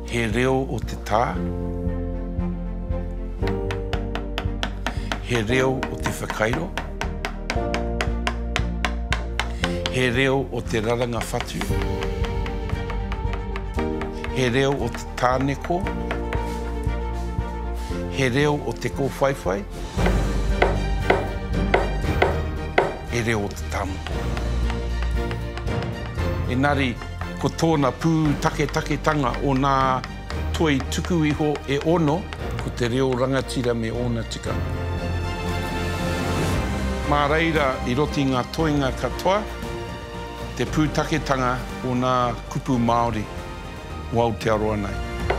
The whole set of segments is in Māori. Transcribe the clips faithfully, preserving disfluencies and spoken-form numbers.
He reo o te tā. He reo o te whakairo. He reo o te raranga whatu. He reo o te tāneko. He reo o te kōwhaiwhai. He reo o te tamu. Engari, ko tōna pū take take tanga o nā toi tuku iho e ono, ko te reo rangatira me ona tika. Mā reira i roti ngā toinga katoa, te pūtaketanga o nā kupu Maori o Aotearoa nei.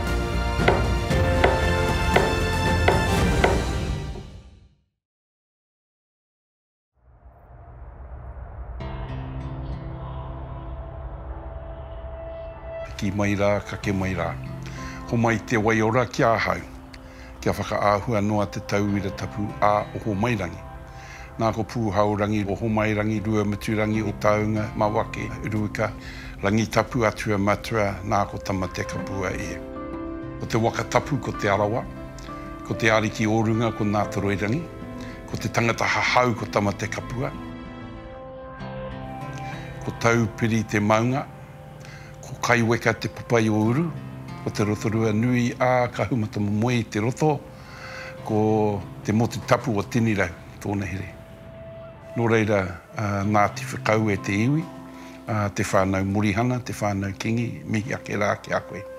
Ki mai rā, ka ke mai rā. Ho mai te waiora ki āhau, kia whakaāhua noa te tauira tapu ā oho mairangi. Nā ko pūhaurangi o ho mairangi, rua maturangi o taunga, mawake, uruika, rangi tapu atua matua, nā ko tama te kapua e. Ko te waka tapu ko te arawa, ko te ariki orunga ko nā toroirangi, ko te tangata hahau ko tama te kapua, ko taupiri te maunga, ko kaiweka te papai o uru, ko te rotorua nui a ka humata moe i te roto, ko te motu tapu o tinirau, tōna here. Nō reira, uh, nā te whakau e te iwi, uh, te whānau morihana, te whānau kingi, mihi ake rā ki a koe.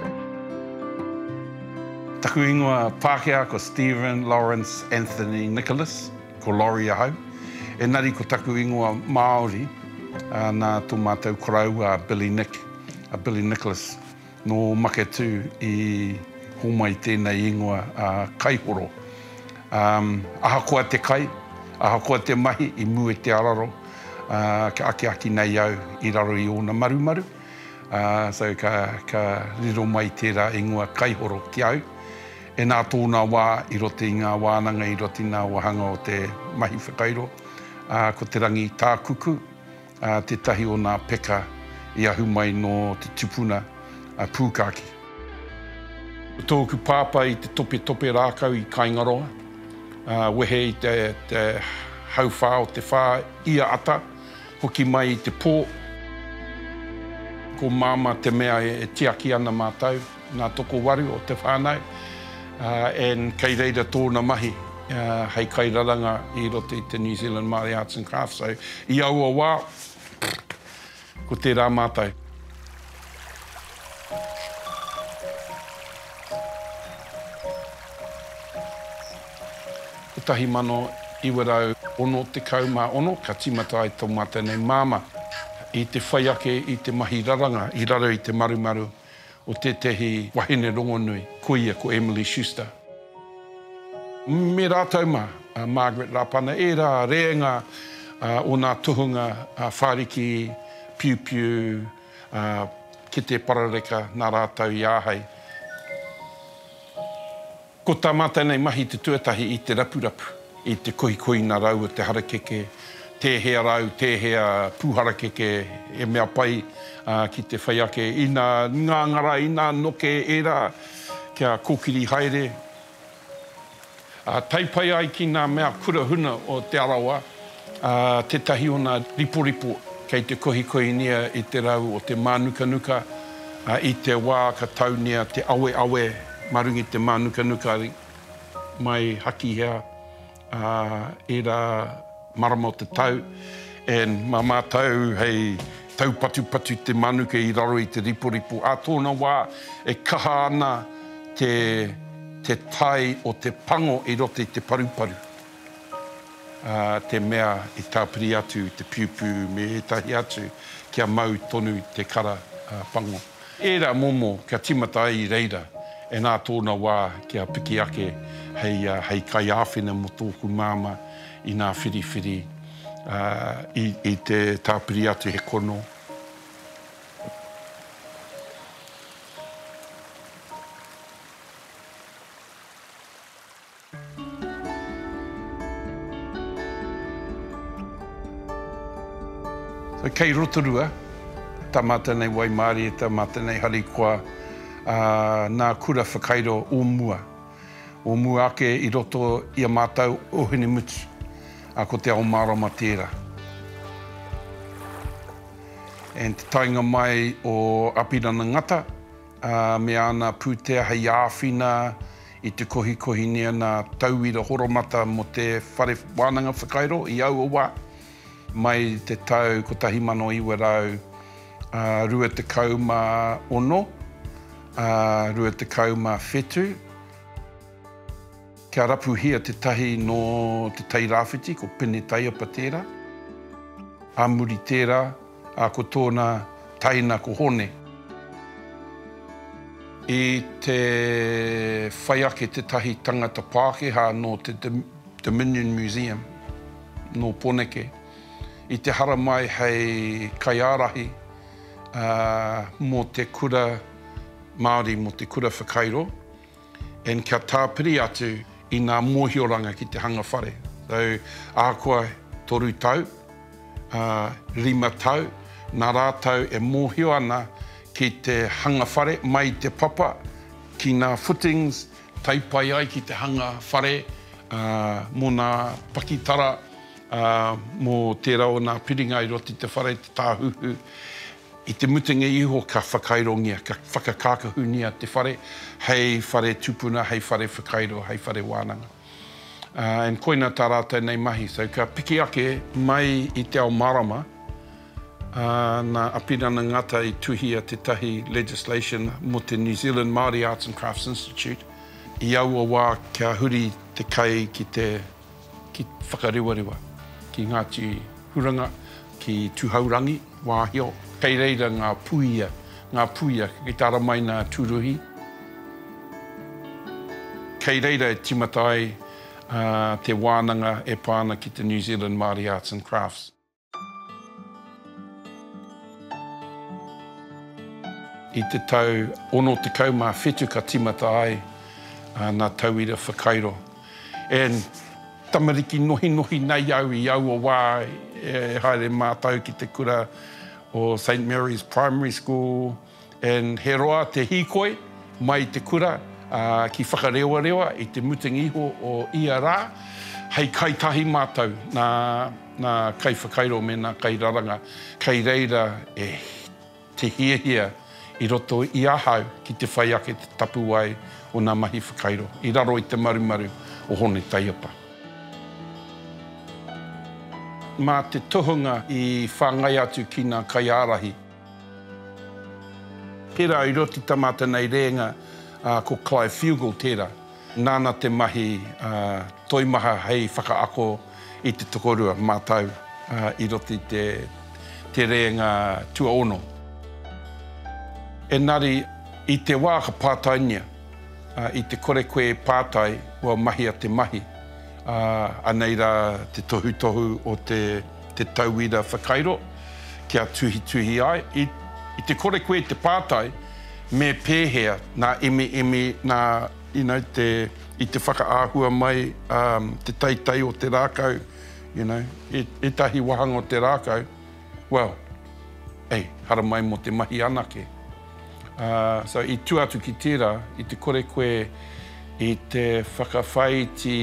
Taku ingoa Pākehā ko Stephen, Lawrence, Anthony, Nicholas, ko Laurie ahau. E nari ko taku ingoa Maori, uh, nā tō mātou korau a Billy Nick, a Billy Nicholas, no make tū i homai tēnei ingoa uh, kaihoro. Um, ahakoa te kai, ahakoa te mahi i mua te araro, uh, ka ake aki nei au i raro i ona marumaru. Uh, so ka, ka riro mai tērā ingoa kaihoro ki au. E nā tōna wā i roti ngā wānanga, i roti ngā wahanga o te mahi whakairo. Uh, ko te rangi tā kuku, uh, te tahi o nā peka i ahu mai no te tupuna uh, pūkaki. Tōku pāpa i te tope tope rākau i Kaingaroa, uh, wehe i te, te hauwhā o te whā ia ata, hoki mai i te pō. Ko māma te mea e, e tiaki ana mātou, nā toko waru o te whānau, uh, en kei reira tōna mahi, uh, hei kairaranga i roto i te New Zealand Māori Arts and Crafts. So, i aua wā, ko tērā mātou. Ko tahi mano iwarau ono te kaumā ono, ka timata ai tō mātou nei māma. I te whaiake i te mahi raranga, i raro i te marumaru o te tehi wahine rongonui, koia ko Emily Schuster. Me rātou mā, uh, Margaret Rapana, e rā reenga uh, o nā tuhunga uh, whāriki, piu-piu, uh, ki te parareka, nā rātou i āhei. Ko tā mātou nei mahi te tuatahi i te rapurapu, i te kohi-kohi nā rau o te harakeke, te hea rau, te hea pūharakeke, e mea pai uh, ki te whaiake, i nā ngāngara, i nā noke e rā, kia kōkiri haere. Uh, Taipai ai ki nā mea kura huna o te arawa, uh, te tahi o nā ripo-ripo, kei te kohi-kohi nia i te rau o te mānuka-nuka, uh, i te wā ka tau nia te awe-awe, marungi te mānuka-nuka mai haki hea, uh, e rā marama o te tau, en mā mātou hei tau patu-patu te manuka i raro i te ripo-ripo. A tōna wā e kaha ana te, te tai o te pango i roto i te paru-paru. Uh, te mea i tāpiri atu, te piu-piu, me e tahi atu, kia mau tonu i te kara uh, pango. E rā momo, kia timata ai i reira, e nā tōna wā kia piki ake hei, uh, hei kai āwhina mo tōku māma i nā whiri-whiri uh, i, i te tāpiri atu he kono. So, kei rotorua, tā mata nei Waimārie, tā mata nei Harikoa, uh, nā kura whakairo o mua. O mua ake i roto i a mātau o hene mutu, a ko te ao marama tērā. And te tainga mai o Apirana ngata, uh, me ana pūtea hei āwhina i te kohi kohi nea nā tauira horomata mo te whare wānanga whakairo i au o wā. Mai te tau ko tahi mano iwa rau, uh, rua te kau mā ono, uh, rua te kau mā whetu. Kia rapu hia te tahi no te tai rāwhiti, ko pene taiapa tērā. A muri tērā, a ko tōna taina ko hone. I te whai ake te tahi tangata Pākehā no te Dominion Museum, no Poneke. I te hara mai hei kaiarahi uh, mo te kura Maori, mo te kura whakairo. And kia tāpiri atu i ngā mōhioranga ki te hanga whare. So, ākua toru tau, uh, rima tau, nā rātau e mōhio ana ki te hanga whare mai te papa, ki ngā footings, taipai ai ki te hanga whare, uh, mō ngā pakitara, uh, mō tērā o ngā piringa i roti te whare, te tāhuhu. I te mutinga iho ka whakairongia, ka whakakākahunia te whare, hei whare tupuna, hei whare whakairo, hei whare wānanga. Uh, and koina tā rātou nei mahi, so ka piki ake mai i te ao marama, uh, nā Apirana ngata i tuhia te tahi legislation mo te New Zealand Maori Arts and Crafts Institute. I au o wā kia huri te kai ki te ki whakariwariwa, ki Ngāti Huranga, ki Tūhaurangi, wāhio. Kei reira ngā puia, ngā puia, ki tāra mai ngā tūruhi. Kei reira e timatai uh, te wānanga e pāna ki te New Zealand Māori Arts and Crafts. I te tau, ono te kau mā whetu ka timatai uh, nā tauira whakairo. And tamariki nohi nohi nei au i au o wā e haere mātau ki te kura o Saint Mary's Primary School, and he roa te hikoi mai te kura uh, ki whakarewa rewa i te mutinga iho o ia rā, hei kaitahi mātau nā, nā kai whakairo me nā kai raranga, kei reira e te hia hia i roto i ahau ki te whai ake te tapu ai o nā mahi whakairo, i raro i te marumaru o hone taiapa. Mā te tohunga i whāngai atu ki ngā kaiārahi. Pērā i roti tamata nei rēnga uh, ko Clive Fugel tērā. Nāna te mahi uh, toimaha hei whakaako i te tokorua mātau uh, i roti te, te rēnga tua ono. Engari, i te wā ka pātainia, uh, i te kore koe pātai wa mahi a te mahi. Uh, anei rā te tohu tohu o te, te tauira whakairo, kia tuhi tuhi ai. I, i te kore koe te pātai, me pēhea nā eme eme nā, you know, te, i te whakaahua mai um, te taitai o te rākau, you know, e, e tahi wahanga o te rākau, well, ei, hara mai mo te mahi anake. Uh, so i tuatu ki tērā, i te kore koe, i te whakawhaiti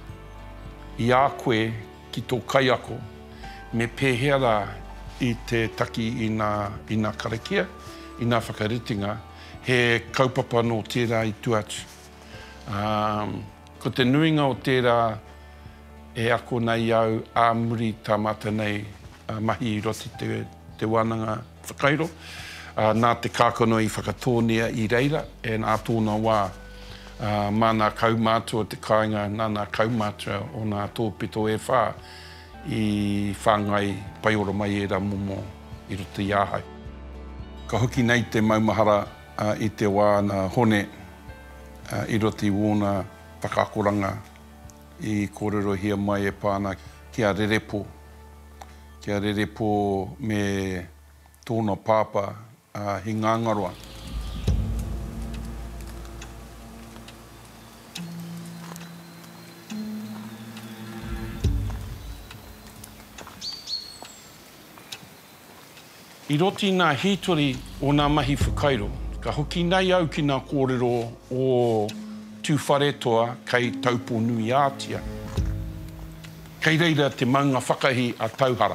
i a koe ki tō kaiako, me pēhea rā i te taki i ngā, i ngā karakia, i ngā whakaritinga, he kaupapa no tērā i tuatu. Um, ko te nuinga o tērā e ako nei au āmuri tāmata nei uh, mahi i roti te, te wānanga whakairo, uh, nā te kākono i whakatōnea i reira, e nā tōna wā. Uh, mā nā kaumātua te kāinga, nā nā kaumātua o nā tōpito e whā i whāngai pai ora mai e rā momo i roto i āhau. Ka hoki nei te maumahara uh, i te wā nā hone uh, i roti wōna whakaakoranga i kōrero hia mai e pāna kia rerepo. Kia rerepo me tōna pāpa uh, hi ngangaroa. I roti ngā hitori o ngā mahi whakairo, Ka hoki nei au ki ngā kōrero o tūwhare toa kei taupō nui ātia. Kei reira te maunga whakahi a tauhara.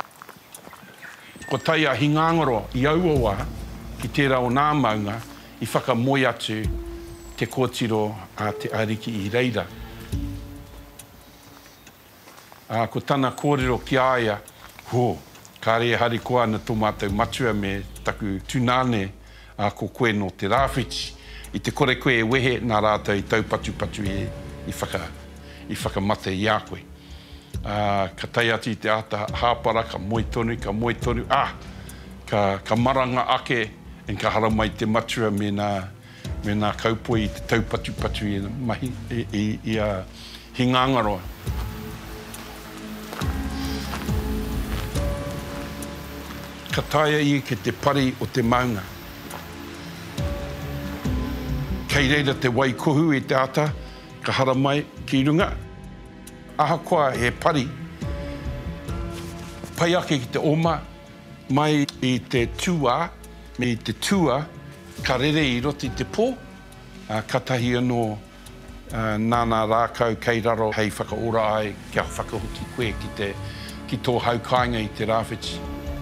Ko tai a hingangaro i auawa ki tērā o nā maunga i whakamoi atu te kōtiro a te ariki i reira. A, ko tana kōrero ki aia, ho, ka rea hari koa na tō mātou matua me taku tūnane a ko koe no te rāwhiti. I te kore koe e wehe nā rātou i taupatu patu i, i, whaka, i whakamate i a koe. Uh, ka tai atu i te ata hāpara, ka moi tonu, ka moi tonu, ah, ka, ka maranga ake, en ka hara mai te matua me nā, me nā kaupoi i te taupatu patu i mahi, i, i, i a hingangaroa. Ka taia i ke te pari o te maunga. Kei reira te waikohu i te ata, ka hara mai ki runga. Ahakoa he pari. Pai ake ki te oma, mai i te tua, me i te tua, ka rere i roti te pō. Uh, katahi anō uh, nāna rākau kei raro hei whakaora ai kia whakahoki koe ki, te, ki tō haukainga i te rāwhiti.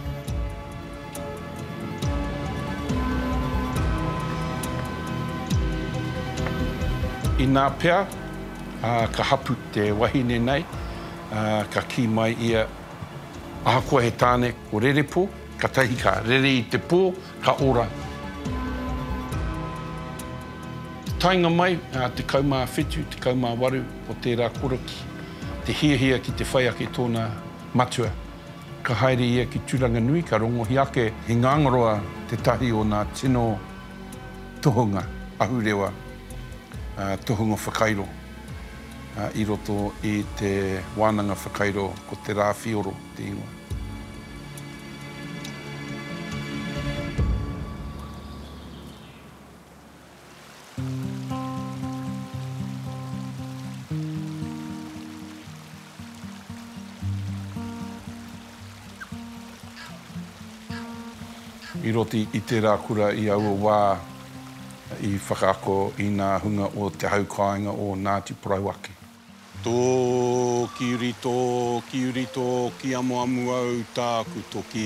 I nā pea, uh, ka hapu te wahine nei, uh, ka ki mai ia ahakoa he tāne o rere pō, ka tahi ka rere i te pō, ka ora. Tainga mai, uh, te kaumā whetu, te kaumā waru o tērā koroki, te hiahia ki te whai ake tōna matua. Ka haere ia ki tūranga nui, ka rongohi ake he ngangaroa te tahi o nā tino tohunga ahurewa. Uh, tohunga whakairo uh, i roto i te wānanga whakairo ko te rāwhioro te ingoa. I roti i te rākura i aua wā i whakaako i ngā hunga o te haukainga o Ngāti Porauake. Tō kiuri tō, kiuri tō, ki amu amu au tāku toki.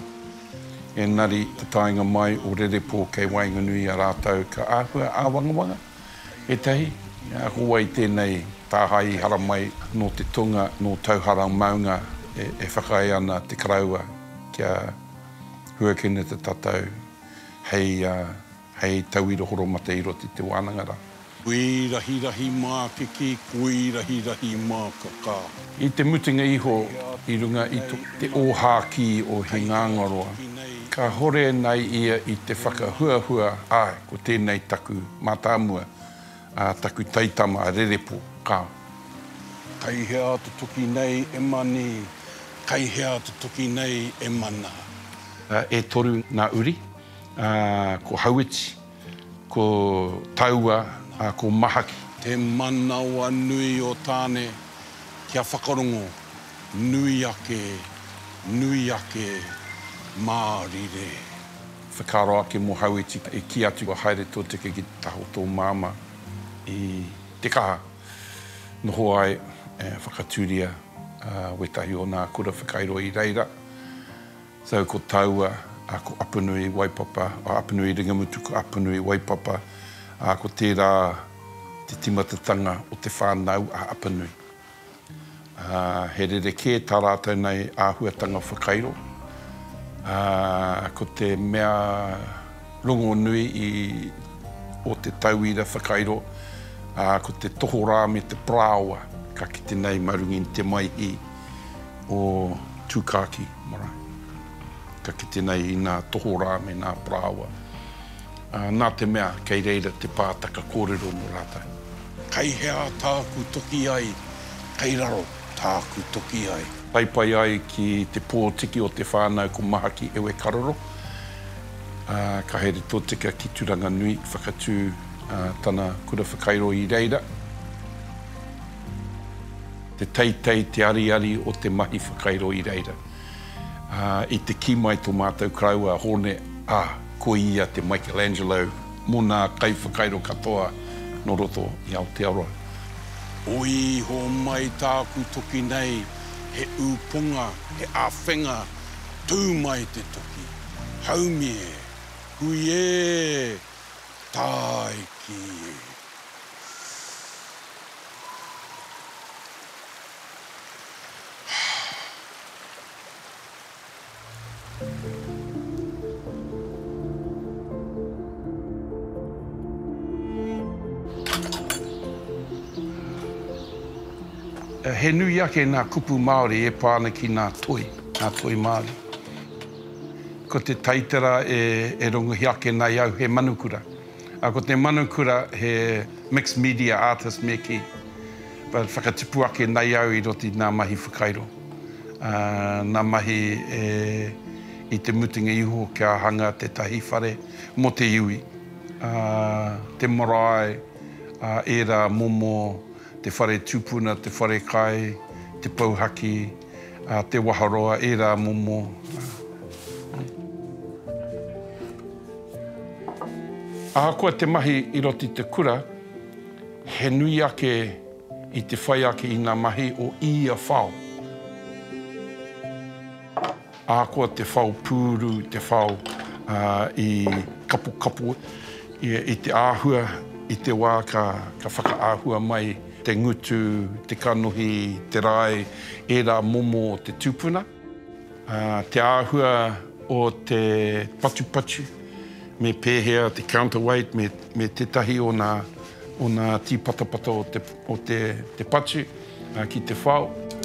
Engari, te tainga mai o rere pō kei Wainganui a rātau ka āhua āwangawanga. E tahi, hoa i tēnei tāhai hara mai no te tunga, no tauhara maunga e, e whakai ana te karaua kia huakene te tatau hei uh, hei tauira horo mate i roti te wānangara. Kui rahi rahi mā kiki, kui rahi rahi mā kaka. I te mutinga iho i runga i to, te ōhāki o he ngangaroa. Ka hore nei ia i te whakahuahua ai ko tēnei taku mātāmua, uh, taku taitama rerepo kā. Kai hea te toki nei e mani, kai hea te toki nei e mana. Uh, e toru ngā uri. Uh, ko hauiti, ko taua, uh, ko mahaki. Te manawa nui o tāne, kia whakarongo, nui ake, nui ake, Maori re. Whakaro ake mo hauiti, e ki atu wa haere tō teke ki taho tō māma i te kaha. Noho ai, e, whakatūria, uh, wetahi o nā kura whakairo i reira. So ko taua, a ko apanui waipapa, a apanui ringamutu ko apanui waipapa, a ko tērā te timatatanga o te whānau a apanui. Uh, he rere kē tā rātou nei āhuatanga whakairo. Uh, ko te mea rongo nui i, o te tauira whakairo, uh, ko te toho rā me te praoa, ka kite nei marungi te maihi o tūkāki marae. Ka kite nei i ngā toho rā me ngā praoa. Uh, nā te mea, kei reira te pātaka kōrero mo rātai. Kei hea tāku toki ai, kei raro tāku toki ai. Paipai ai ki te pōtiki o te whānau ko Mahaki ewe karoro. Uh, ka here tō tika ki Turanga Nui, whakatū uh, tana kura whakairo i reira. Te teitei, te ariari o te mahi whakairo i reira. Uh, I te ki mai tō mātou kraua hone, ah, ko ia te Michelangelo mō nā kai whakairo katoa no roto i Aotearoa. Oi ho mai tāku toki nei, he uponga, he āwhenga, tū mai te toki. Haumie, hui e, taiki e. He nui ake nā kupu Maori e pāna ki nā toi, nā toi Māori. Ko te taitara e, e rongohi ake nai au he manukura. A ko te manukura he mixed media artist me ki. But whakatipu ake nai au i roti nā mahi whakairo. Uh, nā mahi e, i te mutinga iho kia hanga te tahi whare mo te iwi. Uh, te marae, uh, e rā momo, te whare tūpuna, te whare kai, te pauhaki, uh, te waharoa, e rā momo. Ahakoa te mahi i roti te kura, he nui ake i te whai ake i ngā mahi o ia whao. Ahakoa te whao pūru, te whao uh, i kapu kapu, i, i te āhua, i te wā ka, ka whakaāhua mai, te ngutu, te kanohi, te rai, e rā momo te tūpuna. Uh, te āhua o te patu patu, me pēhea te counterweight, me, me tetahi o nā, o nā tīpatapata o te, o te, te patu uh, ki te whao.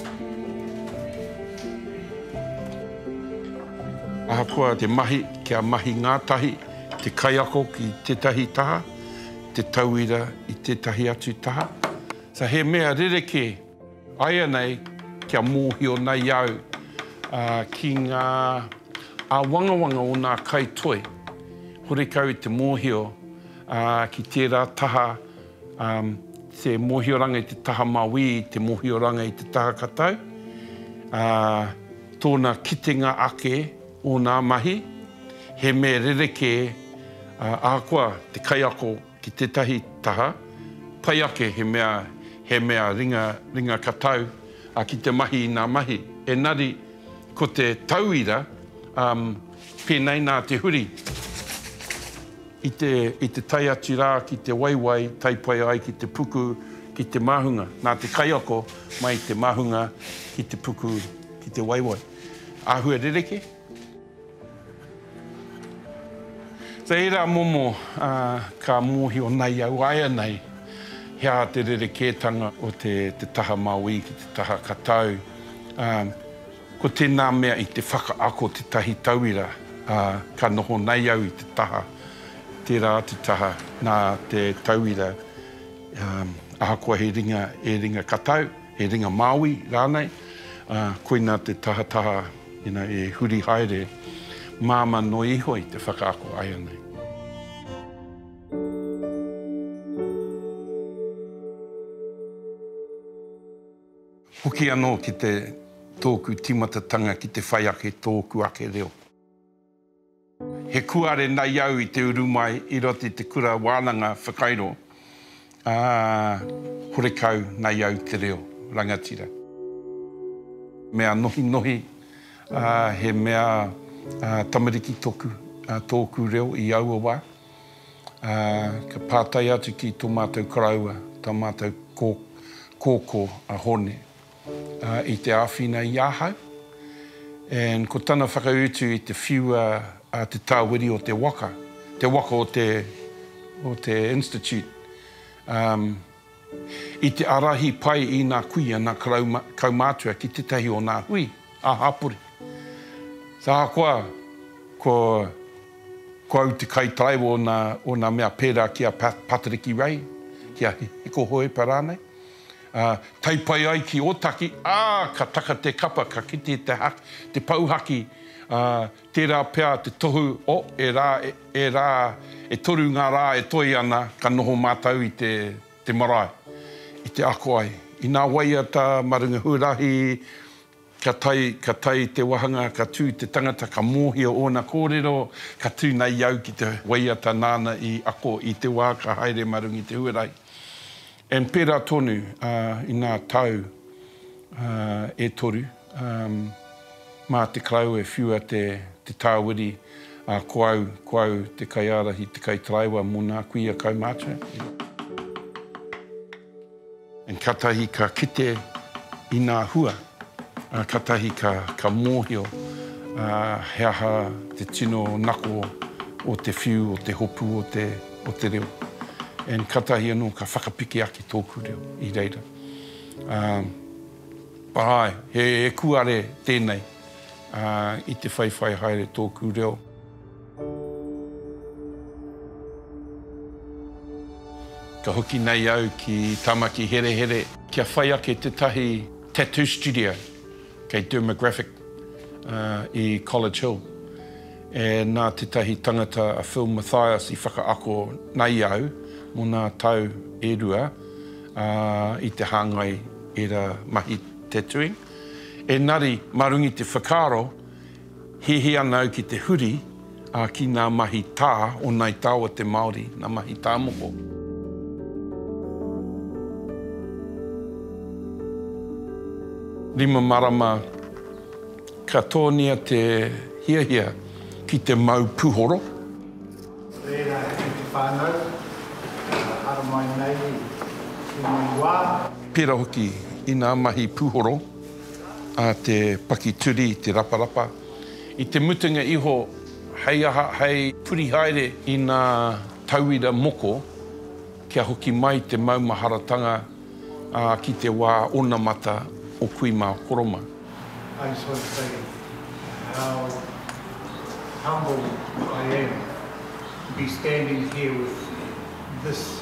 Ahakoa te mahi, kia mahi ngātahi, te kaiako ki tetahi taha, te tauira i tetahi atu taha. Sa he mea rereke aia nei kia mōhio nei au uh, ki ngā a wangawanga o nā kai toi. Horekau te mōhio uh, ki tērā taha, um, te mōhioranga i te taha Maui, te mōhioranga i te taha katau. Uh, tōna kitenga ake o nā mahi, he mea rereke uh, ahakoa te kaiako ki tētahi taha, pai ake he mea he mea ringa, ringa katau a ki te mahi i nā mahi. E nari, ko te tauira, um, pēnei nā te huri. I te, i te tai atu rā ki te waiwai, taipai ai ki te puku, ki te mahunga. Nā te kaiako mai te mahunga, ki te puku, ki te waiwai. Āhua rereke? So e rā momo uh, ka mōhio nei au aia nei. Hea te rerekētanga o te, te taha Maui ki te taha katau. Um, ko tēnā mea i te whakaako te tahi tauira, uh, ka noho nei au i te taha, tērā atu taha nā te tauira. Um, ahakoa he ringa, e ringa katau, he ringa Maui rānei. Uh, koina te taha taha you know, e huri haere, māma no iho i te whakaako aia nei. Hoki anō ki te tōku timatatanga ki te whai ake tōku ake reo. He kuare nei au i te urumai i roti te kura wānanga whakairo. Uh, horekau nei au te reo, rangatira. Mea nohi nohi, uh, he mea uh, tamariki toku, uh, tōku reo i aua wā. Uh, ka pātai atu ki tō mātou karaua, tō mātou kō, kōko a hone. Uh, i te āwhina i āhau. And ko tana whakautu i te whiua uh, te tāwiri o te Waka. Te Waka o te, o te Institute. Um, I te arahi pai i nā kuia, nā kaumātua ki te tahi o nā hui, a hapuri. Sa hakoa, ko, ko au te kaitrai o nā, o nā mea pērā kia patariki rei, kia hiko hoi parānei. Uh, taipai ai ki otaki, ā, ka taka te kapa, ka kiti te, haki, te pauhaki, uh, tērā pēr te tohu, o, e rā, e, e rā, e toru ngā rā e toi ana, ka noho mātau i te, te marae, i te ako ai. I nā waia tā marunga hurahi, ka tai, ka tai te wahanga, ka tū te tangata, ka mōhia o nā kōrero, ka tū nei au ki te waiata nāna i ako i te wā, ka haere marungi te huarai. En pērā tonu uh, i nā tau uh, e toru, um, mā te krau e whiua te, te tāwiri, uh, ko au, ko au te kaiarahi, te kaitaraiwa mō nā kuia kaumātua. En katahi ka kite i nā hua, uh, katahi ka, ka mōhio, uh, heaha te tino nako o te whiu, o te hopu, o te, o te reo. En katahi anō ka whakapiki aki tōku reo i reira. Um, Parai, he e kuare tēnei uh, i te whaiwhai haere tōku reo. Ka hoki nei au ki tamaki here here. Kia whai ake te tahi tattoo studio kei Dermographic uh, i College Hill. E nā te tahi tangata a Phil Mathias i whakaako nei au mō nā tau e rua uh, i te hāngai e ra mahi tattooing. E nari marungi te whakaro, hihi anau ki te huri uh, ki nā mahi tā o nei tāua te Maori, nā mahi tā moko. Rima marama, ka tōnia te hia hia ki te mau puhoro. Rera ki te whānau, ara mai nei, i mai wā. Pera hoki i nā mahi puhoro, a te pakituri, te raparapa. I te mutunga iho, hei aha, hei puri haere i nā tauira moko, kia hoki mai te maumaharatanga a ki te wā ona mata o kui mā koroma. I just want to say how humble I am to be standing here with this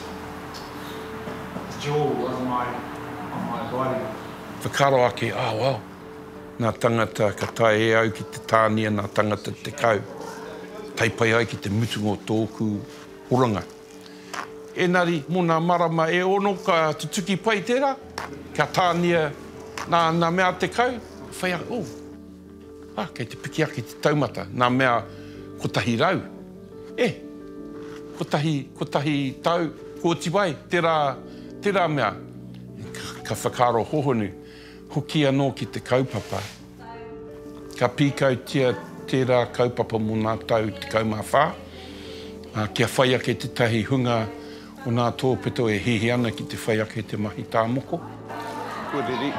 jewel on my, on my body. Whakaro ake, ah, wow, nā tangata ka tae e au ki te tānia, nā tangata te kau. Taipai ai ki te mutunga o tōku oranga. Enari, mō nā marama e ono ka tutuki pai tērā, ka tānia nā, nā mea te kau, whai a, oh, ah, kei te piki aki te taumata, nā mea kotahi rau. E, kotahi, kotahi tau, kōti wai, tērā, tērā mea. Ka, ka whakaro hohonu, hoki anō ki te kaupapa. Ka pīkau tia tērā kaupapa mō nā tau te kaumawhā. Uh, kia whai ake te tahi hunga o nā tōpito e hihi ana ki te whai ake te mahi tā moko. Kōreri.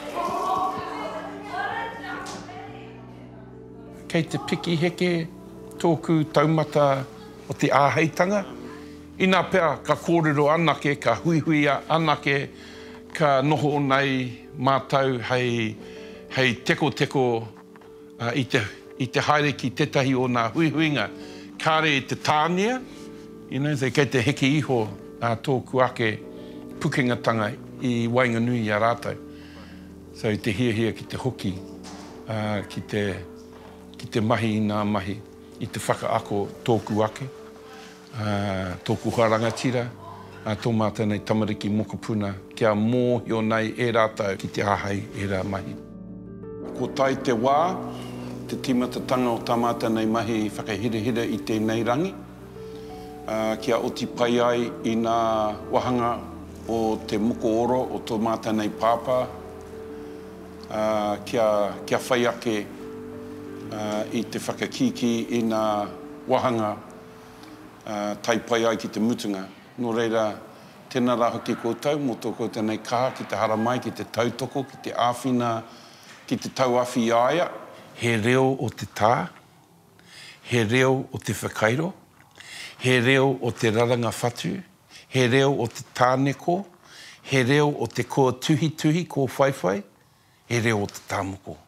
Kei te piki heke tōku taumata o te āheitanga. I nā pēr ka kōrero anake, ka huihuia anake, ka noho nei mātau hei, hei teko teko uh, i, te, i te haere ki tetahi o nā huihuinga. Kāre i te tānia, you know, kei te heke iho uh, tōku ake pukingatanga i Wainganui a rātou. So te hia hia ki te hoki, uh, ki te ki te mahi i nā mahi, i te whakaako tōku ake, uh, tōku harangatira, uh, tō mātou nei tamariki mokopuna, kia mōhio nei e rātou ki te āhei e rā mahi. Ko tai te wā, te timatatanga o tā mātou nei mahi whakahirehire i tēnei rangi, uh, kia oti pai ai i nā wahanga o te moko oro o tō mātou nei pāpā, uh, kia, kia whai ake Uh, i te whakakiki i nā wahanga uh, taipai ai ki te mutunga. Nō reira, tēnā rā hoki koutou, mō tō tēnei kaha ki te haramai, ki te tautoko, ki te āwhina, ki te tauawhi aia. He reo o te tā, he reo o te whakairo, he reo o te raranga whatu, he reo o te tāneko, he reo o te koa tuhi tuhi, ko whaiwhai, he reo o te tāmoko.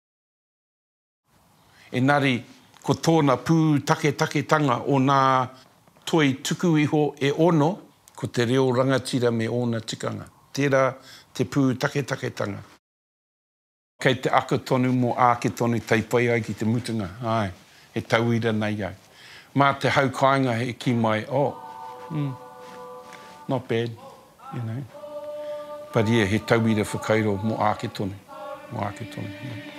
Enari, ko tōna pū take take tanga o nā toi tuku iho e ono, ko te reo rangatira me ona tikanga. Tērā te pū take take tanga. Kei te aka tonu mō āke tonu taipai ai ki te mutunga. Ai, he tauira nei au. Mā te haukainga he ki mai, oh, mm, not bad, you know. But yeah, he tauira whakairo mō āke tonu. Mo ake tonu.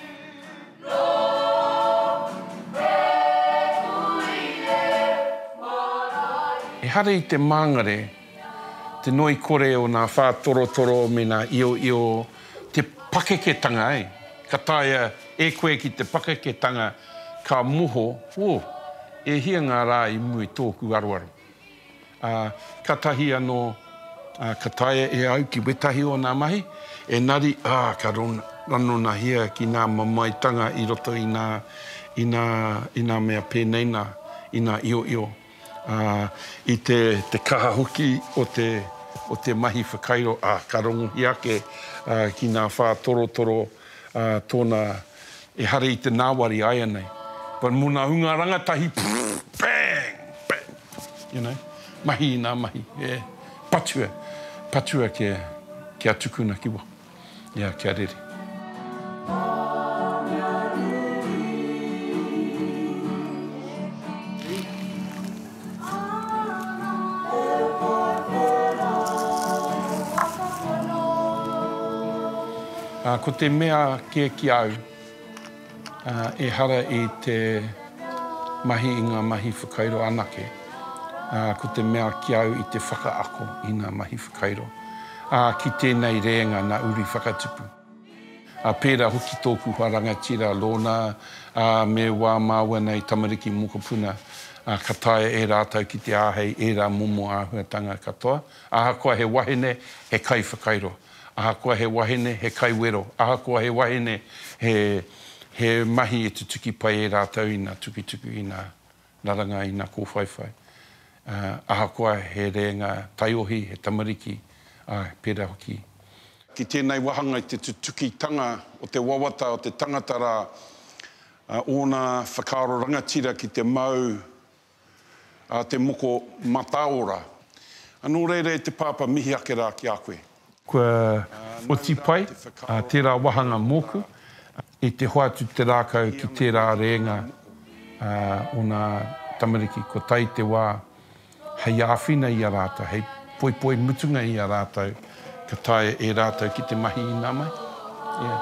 E hare i te mangare, te noi kore o nā whātorotoro me nā io io te pakeketanga ai. Ka taia e koe ki te pakeketanga ka muho, o, e hia ngā rā i mui tōku aruaru. Uh, ka tahi anō, uh, ka taia e au ki wetahi o nā mahi, e nari, ah, ka rano na hia ki nā mamaitanga i roto i nā, i nā, i nā mea pēnei nā, i nā io io. Uh, I te, te kaha hoki o te, o te mahi whakairo, ah, ka rongo hi ake uh, ki nā whātorotoro uh, tōna e hare i te nāwari aia nei. But muna hunga rangatahi, bang, bang, you know, mahi i nā mahi, yeah. Patua, patua kia, kia tukuna kiwa, yeah, kia rere. Uh, ko te mea ke ki au, uh, e hara i te mahi i ngā mahi whakairo anake. Uh, ko te mea ki au i te whakaako i ngā mahi whakairo. Uh, ki tēnei reenga nā uri whakatupu. Uh, pērā hoki tōku harangatira lōna uh, me wā māua nei tamariki mokopuna. Uh, ka taia e rātau ki te āhei e rā momo āhuatanga katoa. Ahakoa he wahine he kai whakairo. Ahakoa he wahine he kaiwero. Ahakoa he wahine he, he mahi e tutuki pai e rātau i nā tukituku i nā naranga i nā kōwhaiwhai. Uh, ahakoa he reenga taiohi, he tamariki, uh, pērā hoki. Ki tēnei wahanga i te tutukitanga o te wawata o te tangatara uh, o nā whakaaro rangatira ki te mau uh, te moko mataora. Anō reire te pāpa mihi ake rā ki a koe. Kua oti pai, uh, tērā wahanga mōku, i te hoatu te rākau ki tērā reenga uh, o nā tamariki, ko tai te wā, hei āwhina i a rātau, hei poi poi mutunga i a rātau, ka taia e rātau ki te mahi i nā mai. Yeah.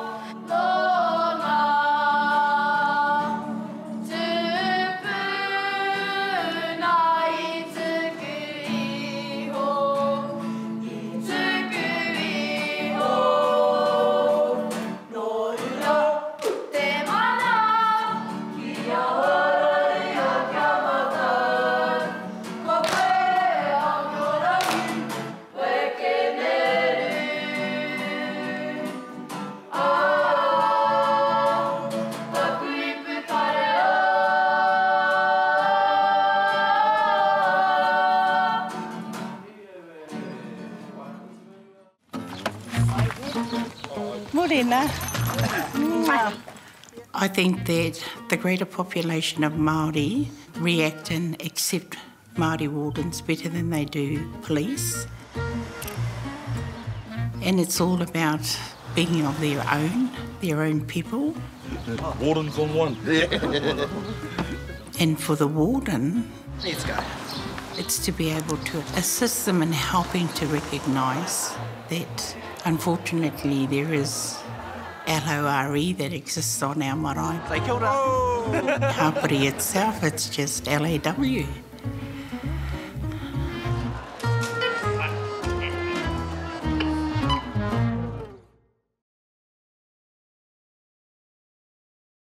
I think that the greater population of Maori react and accept Maori wardens better than they do police. And it's all about being of their own, their own people. Wardens on one. And for the warden, let's go. It's to be able to assist them in helping to recognise that, unfortunately, there is L O R E that exists on our marae. Say kia ora. Kapiti itself, it's just L A W.